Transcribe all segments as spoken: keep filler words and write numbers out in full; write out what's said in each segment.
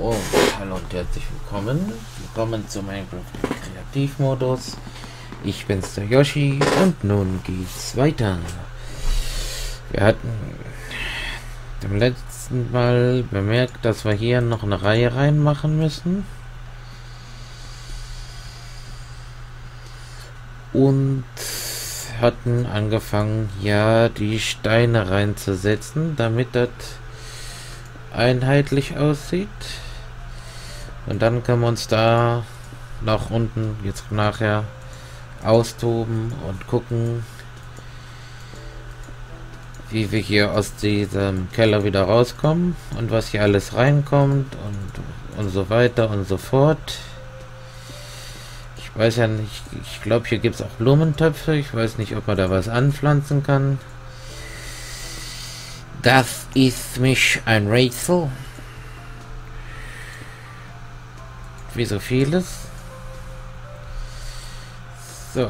Und hallo und herzlich willkommen. Willkommen zu Minecraft Kreativmodus. Ich bin's, der Yoshi, und nun geht's weiter. Wir hatten beim letzten Mal bemerkt, dass wir hier noch eine Reihe reinmachen müssen. Und hatten angefangen, ja, die Steine reinzusetzen, damit das einheitlich aussieht. Und dann können wir uns da nach unten jetzt nachher austoben und gucken, wie wir hier aus diesem Keller wieder rauskommen und was hier alles reinkommt und und so weiter und so fort. Ich weiß ja nicht, ich glaube, hier gibt es auch Blumentöpfe. Ich weiß nicht, ob man da was anpflanzen kann. Das ist mich ein Rätsel. Wie so vieles. So.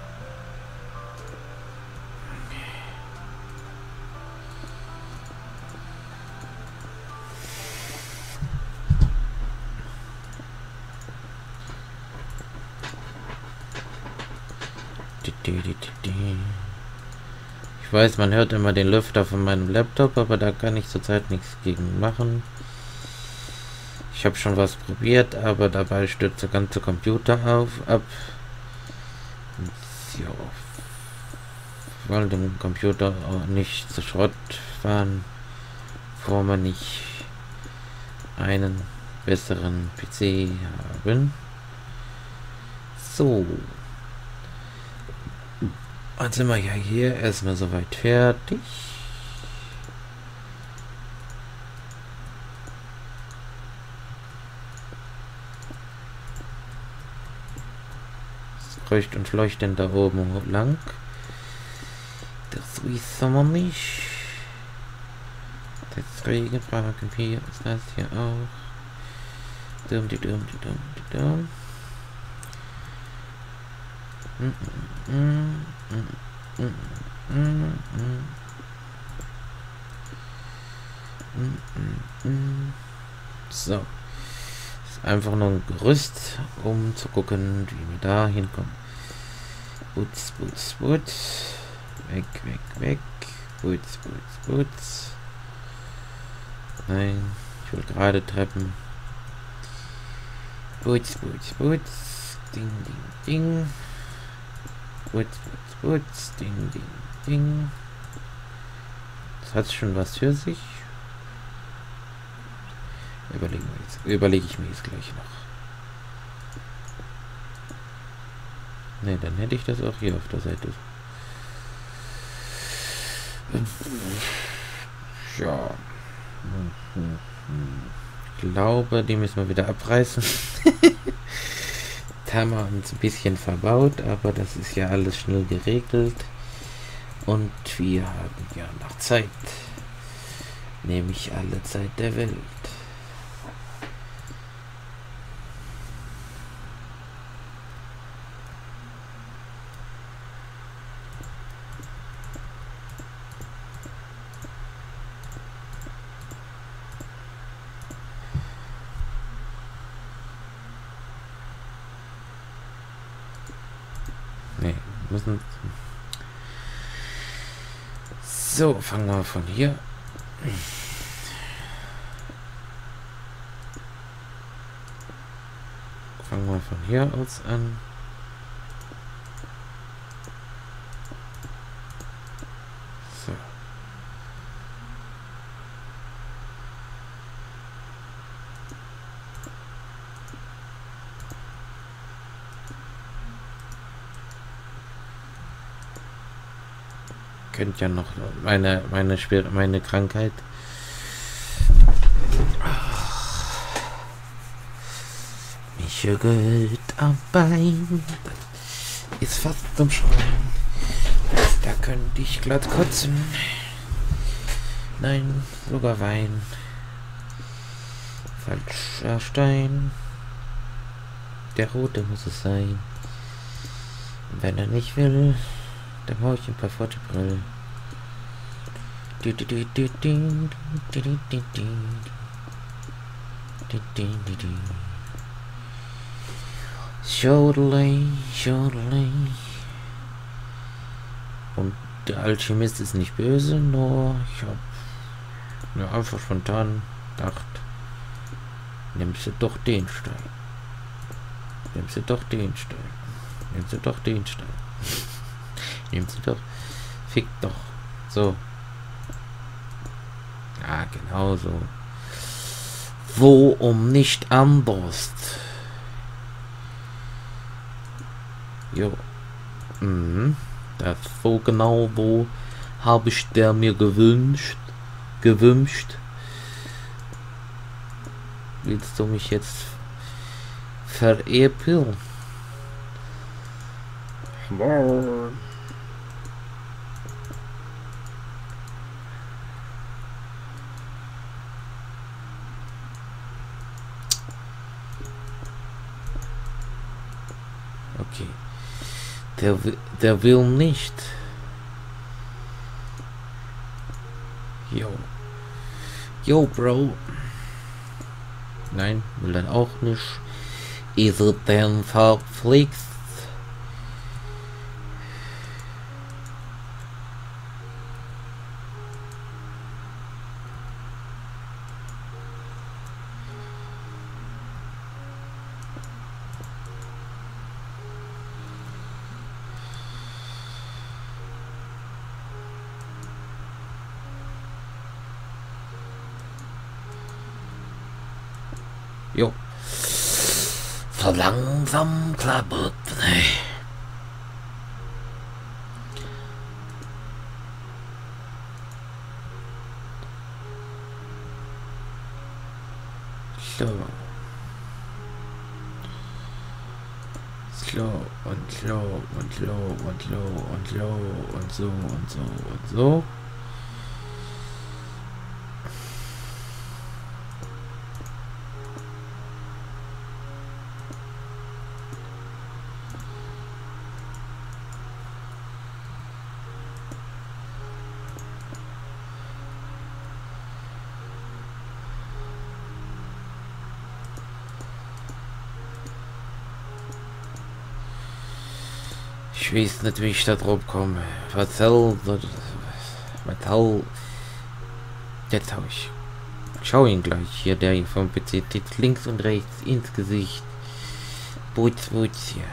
Ich weiß, man hört immer den Lüfter von meinem Laptop, aber da kann ich zurzeit nichts gegen machen. Ich habe schon was probiert, aber dabei stürzt der ganze Computer auf ab. Ja, wollen den Computer auch nicht zu Schrott fahren, bevor wir nicht einen besseren P C haben. So. Jetzt sind wir ja hier erstmal soweit fertig. Es kreucht und fleucht denn da oben lang. Das wissen wir nicht. Deswegen fragen wir, ist das hier auch. Dumm, die dumm, die dumm, die dumm. Mm, mm, mm, mm, mm, mm, mm, mm. So. Ist einfach nur ein Gerüst, um zu gucken, wie wir da hinkommen. Putz, putz, putz. Weg, weg, weg. Putz, putz, putz. Nein, ich will gerade Treppen. Putz, putz, putz. Ding, ding, ding. Putz, putz, putz, ding, ding, ding. Das hat schon was für sich. Überlegen wir jetzt, überlege ich mir jetzt gleich noch. Ne, dann hätte ich das auch hier auf der Seite. Ja. Ich glaube, die müssen wir wieder abreißen. Haben wir uns ein bisschen verbaut, aber das ist ja alles schnell geregelt und wir haben ja noch Zeit, nämlich alle Zeit der Welt. Müssen. So, fangen wir von hier. Fangen wir von hier aus an. So. Kennt ja noch meine meine schwere meine Krankheit. Mich juckelt am Bein. Ist fast zum Schreien. Da könnte ich glatt kotzen. Nein, sogar Wein. Falscher Stein. Der rote muss es sein. Wenn er nicht will, dann hau ich ein paar Fortebrill. Schodelei, Schodelei. Und der Alchemist ist nicht böse, nur ich hab mir einfach spontan gedacht, nimmst du doch den Stein. Nimmst du doch den Stein. Nimmst du doch den Stein. Nimmst du doch. Fick doch. So. Ja, genau so. Wo um nicht anders. Jo. Mhm. Das so genau, wo habe ich der mir gewünscht. Gewünscht. Willst du mich jetzt veräppeln? Okay. Der, der will nicht. Jo. Jo, Bro. Nein, will dann auch nicht. Ist es denn verpflichtet? Jo. So langsam klappert. So. Slow und slow und slow und slow und slow und so und so und so. Ich weiß nicht, wie ich da drauf komme. Was soll das? Was soll... Jetzt hau ich. Schau ihn gleich hier, der hier vom P C tippt links und rechts ins Gesicht. Putz, putz hier.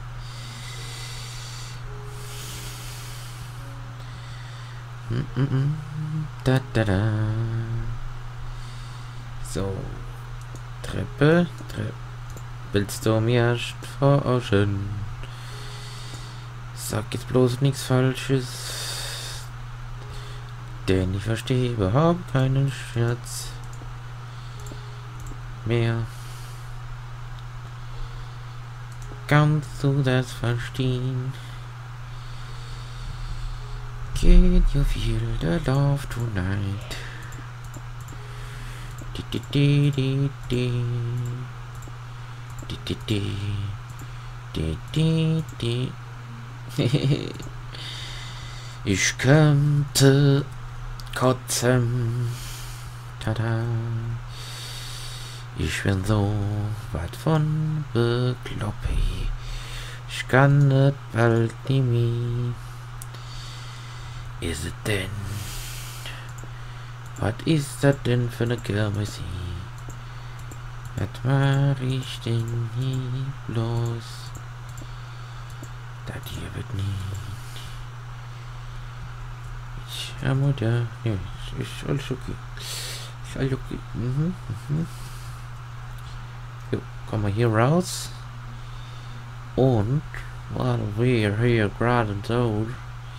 Mm -mm -mm. Da, da, da. So. Treppe, Treppe. Willst du mir verarschen? Sag jetzt bloß nichts Falsches, denn ich verstehe überhaupt keinen Scherz mehr. Kannst du das verstehen? Can you feel the love tonight? Di di di di di di di di di di. Ich könnte kotzen. Tada. Ich bin so weit von bekloppt. Ich kann nicht bald nie mehr. Ist es denn? Was ist das denn für eine Kirmes? Was mach ich denn hier bloß? Das hier wird nie. Ich habe da. Ja, ist alles okay. Ist alles okay. Mhm, mhm. Jo, kommen wir hier raus. Und, weil wir hier gerade so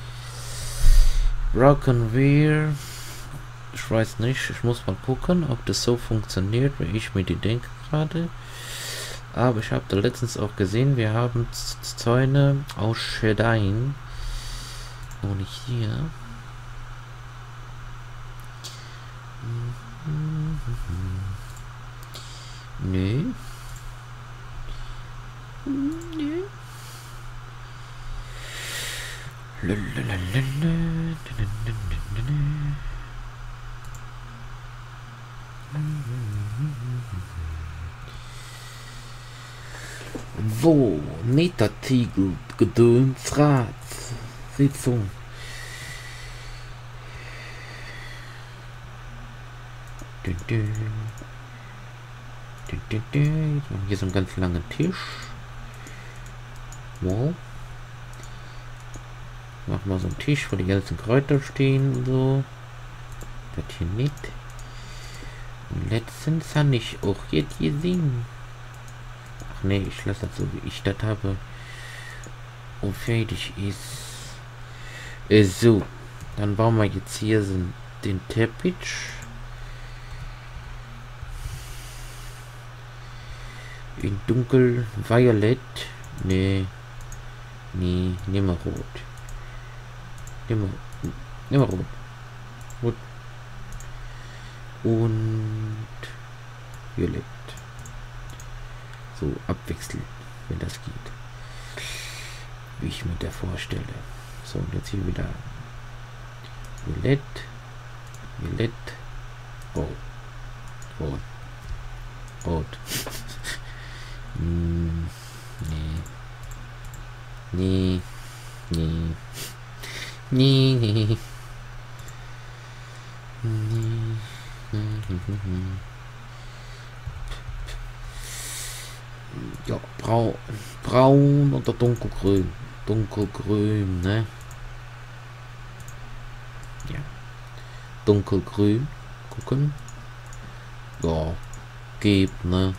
brauchen wir. Ich weiß nicht, ich muss mal gucken, ob das so funktioniert, wie ich mir die denke gerade. Aber ich habe da letztens auch gesehen, wir haben Zäune aus Schedein. Und nicht hier. Nö. Nö. So, Metertiegel, Gedöns, Rad, Sitzung. Dün, dün. Dün, dün, dün. Hier so einen ganz langen Tisch. Wow. Machen wir so einen Tisch, wo die ganzen Kräuter stehen und so. Das hier nicht. Und letztens habe ich auch jetzt gesehen. Ach nee, ich lasse das so, wie ich das habe. Und fertig ist. Äh, so. Dann bauen wir jetzt hier so den Teppich. In dunkel, violett. Nee. Nee, nimmer rot. Nimmer, nimmer rot. Rot. Und violett. So abwechselnd, wenn das geht. Wie ich mir da vorstelle. So, und jetzt hier wieder violett. Violett. Rot. Rot. Rot. hm, nee. Nee. Nee. Nee, nee. Nee. Ja, braun, braun oder dunkelgrün. Dunkelgrün, ne? Ja. Dunkelgrün. Gucken. Ja. Geht, ne?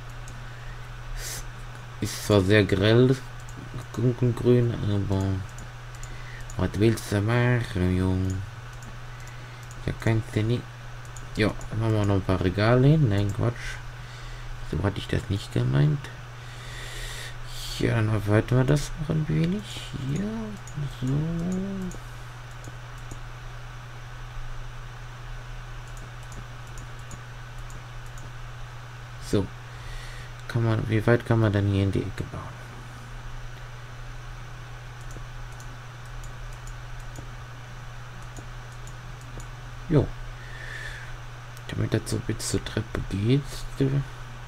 Ist zwar sehr grell, dunkelgrün, aber was willst du machen, Junge? Da kannst du nicht. Ja, dann machen wir noch ein paar Regale hin. Nein, Quatsch. So hatte ich das nicht gemeint. Ja, dann erweitern wir das noch ein wenig. Hier. So. So. Kann man, wie weit kann man dann hier in die Ecke bauen? Jo. Damit das so bis zur Treppe geht. Hm.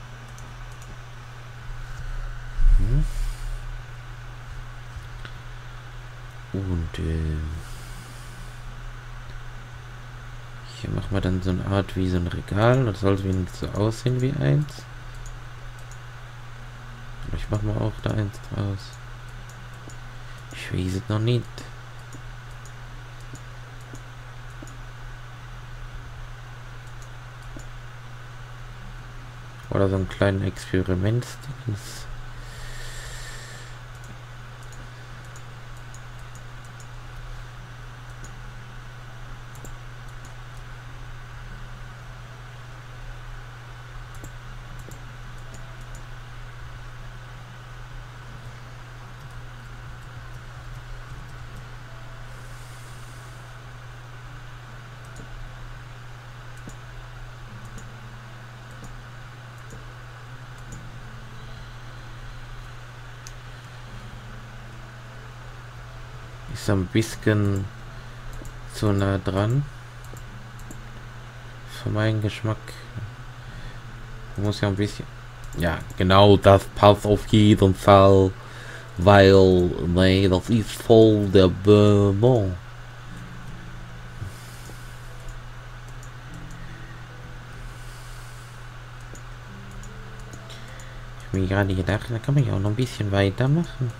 Und äh, hier machen wir dann so eine Art wie so ein Regal. Das soll wenigstens so aussehen wie eins. Aber ich mache mal auch da eins draus. Ich weiß es noch nicht. Oder so ein kleines Experiment. Ist ein bisschen zu nah dran. Für meinen Geschmack. Muss ja ein bisschen. Ja, genau, das passt auf jeden Fall. Weil, nee, das ist voll der Bonbon. Ich habe mir gerade gedacht, da kann man ja auch noch ein bisschen weitermachen.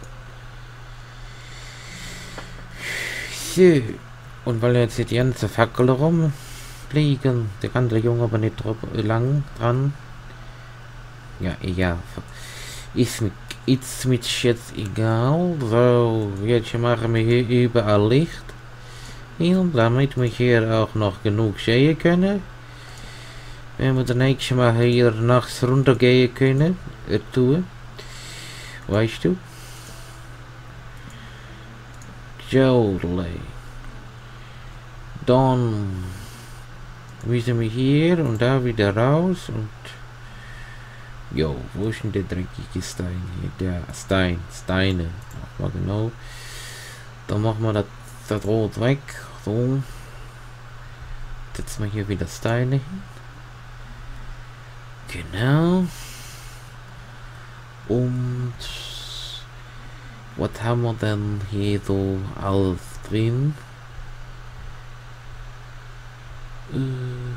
Und weil jetzt die ganze Fackel rumfliegen, der ganze Junge aber nicht lang dran. Ja, egal. Ist, ist mir jetzt egal. So, jetzt machen wir hier überall Licht. Und damit wir hier auch noch genug sehen können. Wenn wir das nächste Mal hier nachts runtergehen können, äh, tun. Weißt du? Jolly. Dann müssen wir hier und da wieder raus und jo, wo ist denn der dreckige Stein hier? Der Stein, Steine. Mal genau. Dann machen wir das, das Rot weg. So. Setzen wir hier wieder Steine hin. Genau. Und Was haben wir denn hier so alles drin? Äh,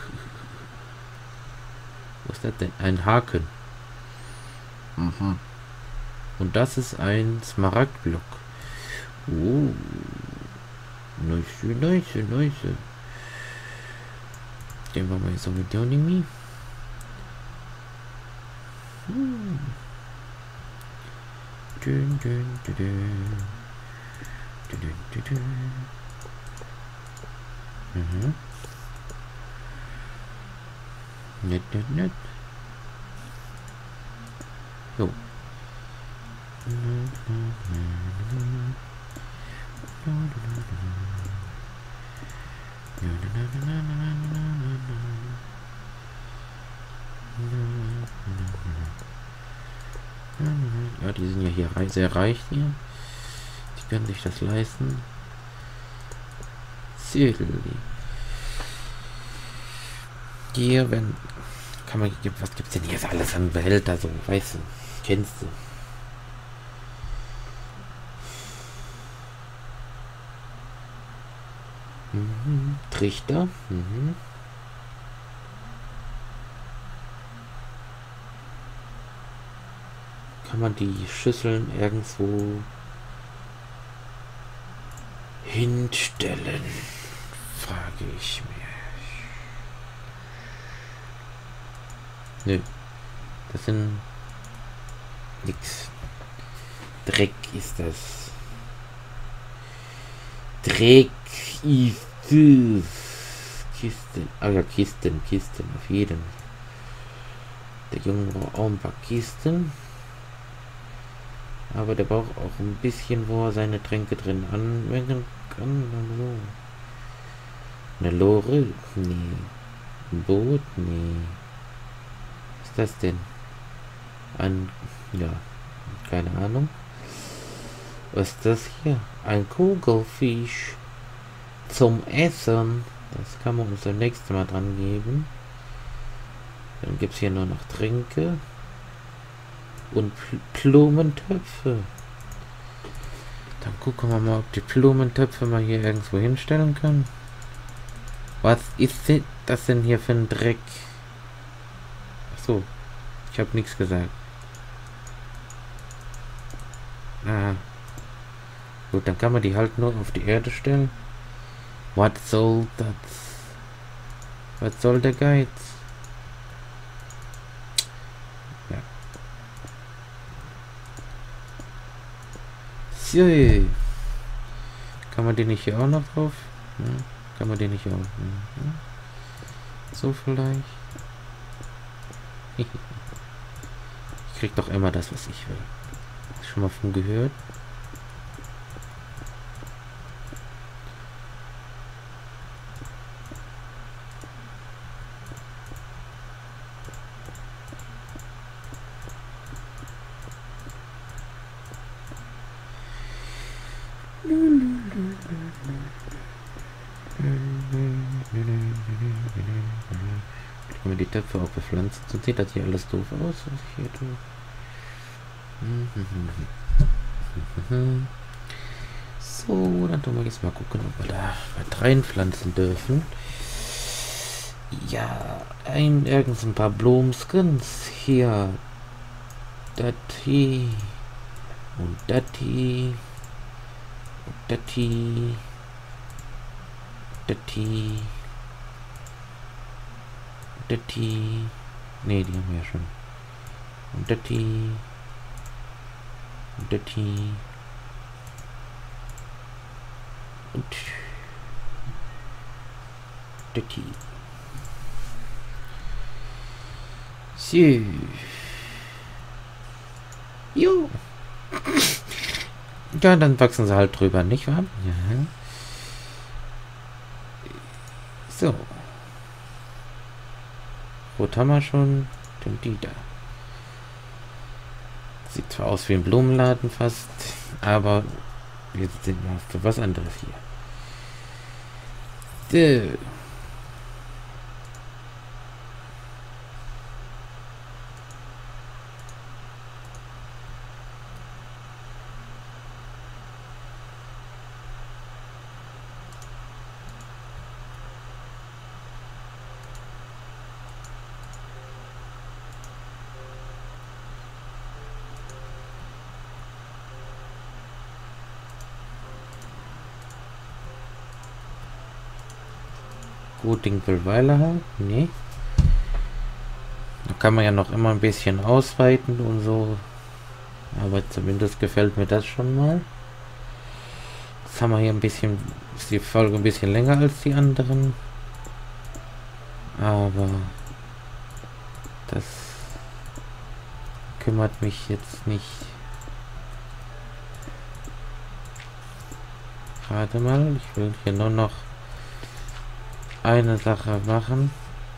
was ist das denn? Ein Haken. Mhm. Und das ist ein Smaragdblock. Oh. Nice, nice, nice. Den wollen wir jetzt sowieso nicht mehr. Hm. Dün, dün, dün, dün. Dün, dün, dün, dün. Mhm. Nett, nett, nett. Jo. Ja, die sind ja hier rei- sehr reich hier. Die können sich das leisten. Hier, wenn kann man, was gibt's denn hier so alles an Behälter, so, weißt du, kennst du? Mhm. Trichter. Mhm. Kann man die Schüsseln irgendwo hinstellen? Frage ich mir. Nö. Das sind nix. Dreck ist das. Dreck ist es. Kisten. Ah ja, Kisten, Kisten, auf jeden. Der Junge braucht auch ein paar Kisten. Aber der braucht auch ein bisschen, wo er seine Tränke drin anwenden kann. Eine Lore? Nee. Ein Boot? Nee. Was ist das denn? Ein... Ja. Keine Ahnung. Was ist das hier? Ein Kugelfisch. Zum Essen. Das kann man uns beim nächsten Mal dran geben. Dann gibt es hier nur noch Tränke. Und Blumentöpfe. Dann gucken wir mal, ob die Blumentöpfe mal hier irgendwo hinstellen können. Was ist das denn hier für ein Dreck? Ach so, ich habe nichts gesagt. Ah. Gut, dann kann man die halt nur auf die Erde stellen. Was soll das? Was soll der Geiz? Ja. So. Kann man den nicht hier auch noch drauf? Ja. Kann man den nicht auch? Ja. So vielleicht. Ich krieg doch immer das, was ich will. Schon mal von gehört? Kann man die Töpfe auch bepflanzen? So sieht das hier alles doof aus, was ich hier tue. So, dann tun wir jetzt mal gucken, ob wir da was reinpflanzen dürfen. Ja, ein irgend ein paar Blumskins hier. Das hier. Und das hier. Und das hier. Das hier. Das hier. Ne, die haben wir ja schon. Und das hier. Und das hier. Und das hier. So. Jo. Ja, dann wachsen sie halt drüber, nicht wahr? Ja. So. Rot haben wir schon. Den die da. Sieht zwar aus wie ein Blumenladen fast, aber wir sind mal für was anderes hier. So. Gut Dinkelweiler halt. Nee. Da kann man ja noch immer ein bisschen ausweiten und so. Aber zumindest gefällt mir das schon mal. Jetzt haben wir hier ein bisschen, ist die Folge ein bisschen länger als die anderen. Aber das kümmert mich jetzt nicht. Warte mal, ich will hier nur noch eine Sache machen.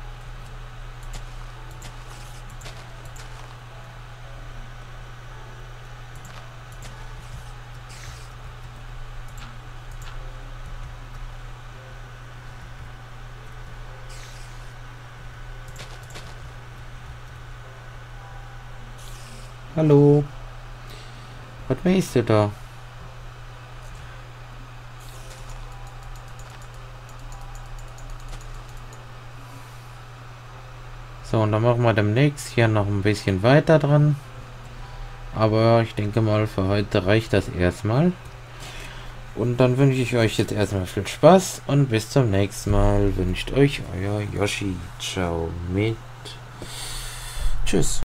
Hallo. Was machst du da? So, und dann machen wir demnächst hier noch ein bisschen weiter dran. Aber ich denke mal, für heute reicht das erstmal. Und dann wünsche ich euch jetzt erstmal viel Spaß und bis zum nächsten Mal. Wünscht euch euer Yoshi. Ciao mit. Tschüss.